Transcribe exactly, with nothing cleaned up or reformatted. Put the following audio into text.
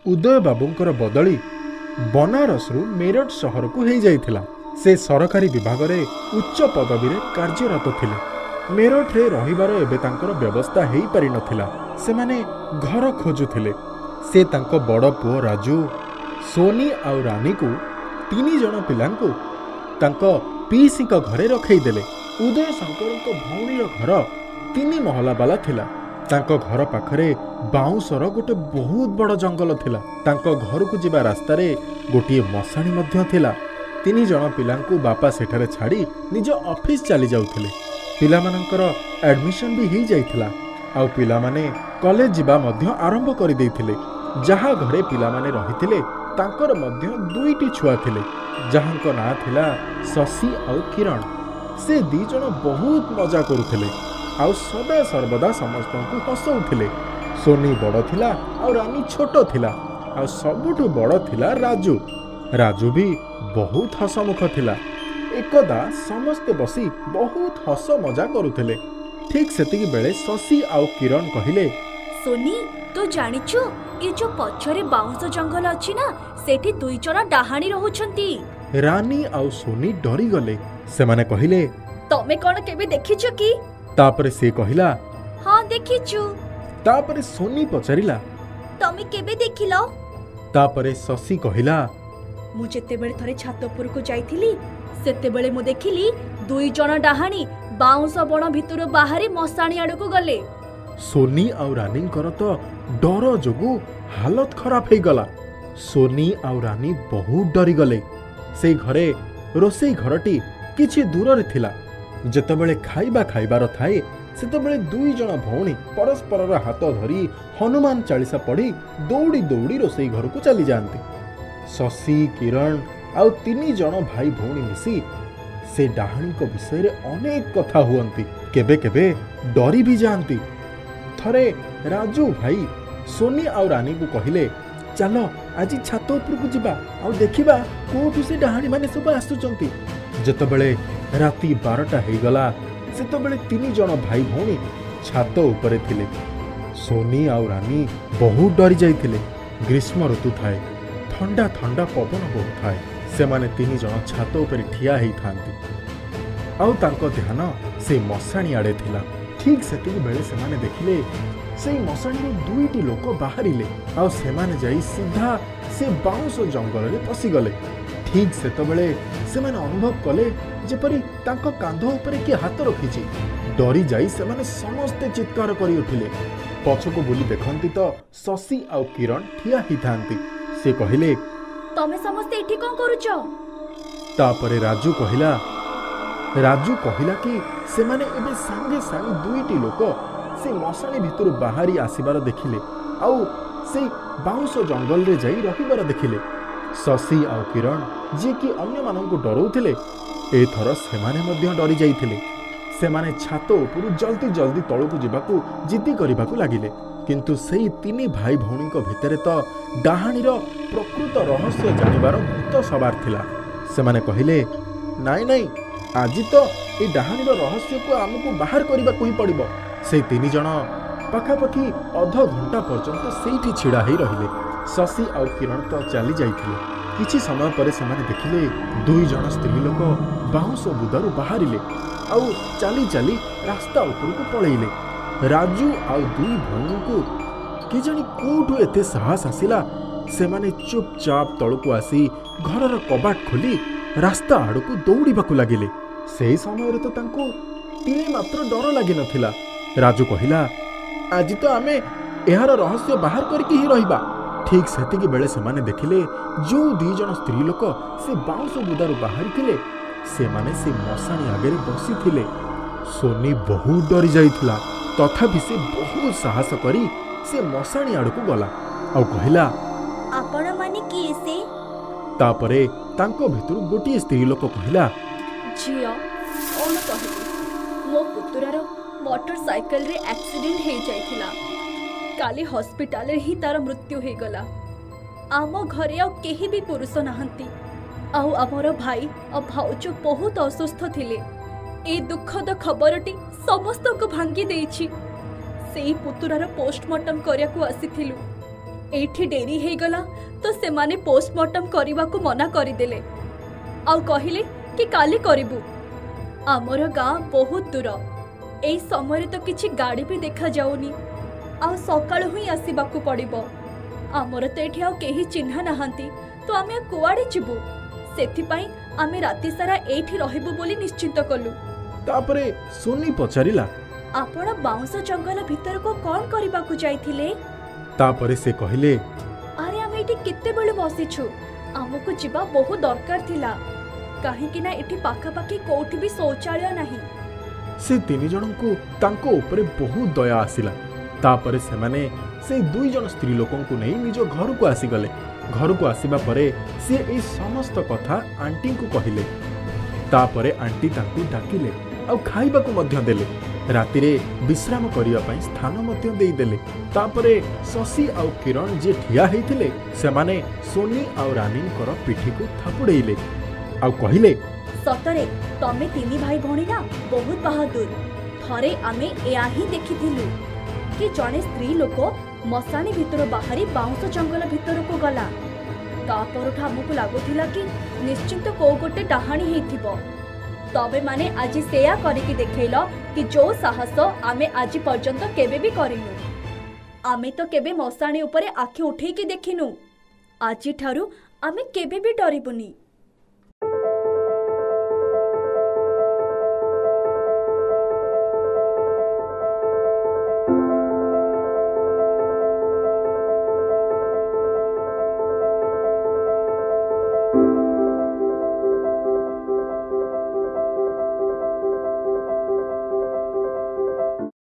उदय बाबूंकर बदली बनारसरू मेरठ सहर को हो जाइथिला। से सरकारी विभाग रे उच्च पदवी रे कार्यरत थिले। मेरठ रे रहिबार एबे तांकर व्यवस्था हेई पारि नथिला। से माने घर खोजुथिले। से तांको बड़ पुओ राजू, सोनी आउ रानी को तीन जन पिलांको तांको पीसी को घरे रखई देले। उदय शंकर को भौणीर घर तीन महला वाला थिला। तांको घर पाखरे बाउंसर गोटे बहुत बड़ जंगल थिला। तांको घर को जिबा रास्ता रे गोटे मशाणी मध्य थिला। तीन जन पिलांको बापा सेठारे छाड़ी निज ऑफिस चली जाउथिले। पिला मानकर एडमिशन भी ही जाइथिला। आउ पिला माने कॉलेज जिबा मध्य आरंभ करि देइथिले। जहा घरे पिला माने रहिथिले तांकर मध्य दुईटी छुआ थिले। जहांको ना थिला शशि आउ किरण। से दी जन बहुत मजा करुथिले आउ सदा सर्वदा समस्त को हसौथिले। सोनी बड़ थिला आउ रानी छोट थिला। आउ सबुठु बड़ थिला राजू। राजू भी बहुत हसमुख थिला। एकदा समस्ते बसी बहुत हस मजा करुथिले। ठीक सेतिकी बेले शशि आउ किरण कहिले, सोनी तू जानिछु ए जो पछरे बाउंस जंगल अछि ना, सेठी दुई जण डाहाणी रहुछंती। रानी आउ सोनी डरी गले। से माने कहिले, तमे कोन केबे देखिछु की? तापरे से कहिला, हां देखिछु। तापरे सोनी पचारिला, तमे केबे देखिलो? तापरे शशि कहिला, मु जेते बेले थरे छात ऊपर को जाइथिली सेते बेले मु देखिली दुई जण डाहाणी बाउंस बण भितरु बाहरी मसाणी आडू को गले। सोनी आउ रानी कर तो डर जोगु हालत खराब हो गला। सोनी आउ रानी बहुत डरी गले। से घरे रोसई घरटी किछि दूर रे थिला। जेतेबेले खाइबा खाइबार थाए सेतेबेले दुई जण भौणी परस्पर हाथ धरी हनुमान चालीसा पढ़ी दौड़ी दौड़ी रोसई घर को चली जाती। शशि किरण आउ तीन जण भाई भौणी मिसी से डाहाणी को विषय रे अनेक कथा हुअंती। केबे केबे डरी भी जाती। थरे राजू भाई सोनी आउ रानी को कहिले, चलो आज छात ऊपर को जिबा आउ देखिबा कोठु से डाहाणी माने सब आसुचंती। जेतेबेले राति बारटा हो गला सेतेबेले तीन जण भाई भौणी छात ऊपर थिले। सोनी आउ रानी बहुत डरी जाइथिले। ग्रीष्म ऋतु थाए, ठंडा ठंडा पवन बहुत थाए। से माने तीन जण छात ऊपर ठिया हेई थांती। आउ तांको ध्यान से मशाणी आड़े थिला। ठीक सेतिकी बेले से माने देखिले से मशाणी दुईटी लोक बाहरिले। आउ से माने जाई सीधा से बाउंस जंगल रे पसी गले। ठीक सेतबेले से माने अनुभव कले जेपरि तांको कांध ऊपर के हाथ रखिछि। डरी जाई से माने समस्त चित्कार करि उठिले। पछको बुली देखंती तो शशि आउ किरण ठिया ही थांती। से कहिले, तमे समस्त एठी कोन करूचो? तापरे राजू कहिला राजू कहिला कि से माने एबे संगे संग दुईटी लोक से मशाणी भितर बाहरी आसीबार देखिले आउ से बाउंस जंगल रे जाई रहिबार देखिले। शशि आउ किरण जे कि अन्य मानन को डराउथिले एथर से माने मध्य डरी जाइथिले। से माने छात ऊपर जल्दी जल्दी तळकु जिबाकू जिद्दी करिबाकू लागिले। किंतु सेई तीन भाई भौणी को भितरे तो डाहाणीर प्रकृत रहस्य जानिबार भूत सवार थिला। से माने कहिले, नाई नाई आज तो ए डाहाणीर रहस्य को आमको बाहर करबाकू ही पड़िबो। से तीन जण पाखापाखि अध घंटा पर्यंत सेठी छिड़ा ही रहिले। शशि आउ किरण तो चली जाइथिले। किछि समय पर से माने देखिले दुई जण स्त्री लोक बाउंस बुदारू बाहरिले आउ चली चली रास्ता ऊपर को पळेइले। राजू आउ दुई भौणी को के जानी कोठु एते साहस आसिला। से माने चुपचाप तळकु आसी घरर कबाट खोली रास्ता आड़कू दौड़ीबाकू लागिले। से समय रे तो तांको तिले मात्र डर लागि नथिला। राजू कहिला, आज तो आमे एहार रहस्य बाहर करके ही रहिबा। ठीक सेतिकी बेले से माने देखिले जो दी जण स्त्री लोक से बाउंस बुदारू बाहर थिले से माने से मशाणी आगे बसी थिले। सोनी बहुत डरी जाइथिला। तथापि से बहुत साहस करी से मशाणी आड़कू गला आउ कहिला, आपण माने की से? तापरे तांको भितरु गोटी स्त्री लोक कहिला, झियो ओन कहिली मो पुतुरार मोटरसाइकल रे एक्सीडेंट हे जाइथिला। काली हॉस्पिटल रे ही तार मृत्यु हे गला। आम घरे आ केही भी पुरुष नाहंती। आउ हमर भाई आ भाउज बहुत असुस्थ थिले। ए दुखद खबरटी समस्त को भांगी देइछि। सेई पुतुरार पोस्टमार्टम करिया को आसीथिलु। एठी डेरी हे गला तो से माने पोस्टमार्टम करने को मना करदेले आ कहले कि काली करिबू। आमर गाँ बहुत दूर, एई समय तो किछि गाड़ी भी देखा जाउनी आ सकाळु ही आसीबाकू पड़िबो। आमर तो एठी आउ केही चिन्हा नाहांती, तो आमे कुआडे जिबू। सेथिपाई आमे राति सारा एठी रहिबू बोली निश्चिंत कलु। तापरे सोनी पचारिला, आपण बाउंस जंगल भीतर को कौन करबाकू जाइथिले? तापरे से कहले, अरे आमे एठी केते बेलु बसिछु, आमको जिबा बहुत दरकार थिला, काहेकि ना एठी पाखा पाखी कोठी भी शौचालय नाही। से तीन जन को तांको ऊपर बहुत दया आसिला। तापरे से माने से दुई जन स्त्री लोकन को नहीं निज घर को आसी गले। घर को आसीबा परे से ए समस्त कथा आंटी को कहिले। तापरे आंटी तांको डाकिले आ खाइबा को मध्य देले। राति रे विश्राम करिया पई स्थान मध्य देई देले। तापरे शशि आ किरण जे ठिया हेतिले से माने सोनी आ रानी कर पिठी को थापुडेइले आ कहिले, सतरे तमे तीनी भाई भणी ना बहुत बहादुर। थरे आमे एया ही देखिथिलु कि जने स्त्री लोक मशाणी भितर बाहरी बाउंस जंगल भितर को गला। तापरठा हमको लागुथिला कि निश्चिंत को गोटे डाहाणी हेथिबो। तबे माने आज सेया करिकि देखैल कि जो साहस आमे आज पर्यंत केबे भी करिनु। आमे तो केबे मशाणी ऊपर आखि उठेई कि देखिनु। आज ठारू आमे केबे भी डरिबुनी।